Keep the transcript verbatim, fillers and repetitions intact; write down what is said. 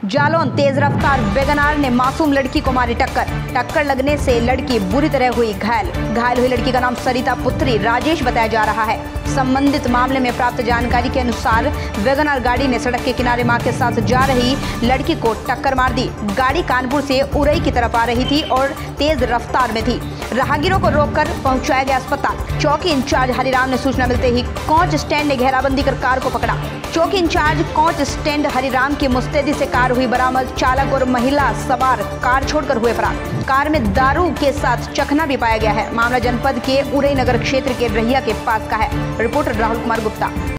जालौन तेज रफ्तार वैगनार ने मासूम लड़की को मारी टक्कर। टक्कर लगने से लड़की बुरी तरह हुई घायल। घायल हुई लड़की का नाम सरिता पुत्री राजेश बताया जा रहा है। संबंधित मामले में प्राप्त जानकारी के अनुसार वैगनार गाड़ी ने सड़क के किनारे मां के साथ जा रही लड़की को टक्कर मार दी। गाड़ी कानपुर से उरई की तरफ आ रही थी और तेज रफ्तार में थी। राहगीरों को रोककर पहुंचाया गया अस्पताल। चौकी इंचार्ज हरिराम ने सूचना मिलते ही कोच स्टैंड ने घेराबंदी कर कार को पकड़ा। चौकी इंचार्ज कोच स्टैंड हरिराम की मुस्तैदी से कार हुई बरामद। चालक और महिला सवार कार छोड़कर हुए फरार। कार में दारू के साथ चखना भी पाया गया है। मामला जनपद के उरई नगर क्षेत्र के रहिया के पास का है। रिपोर्टर राहुल कुमार गुप्ता।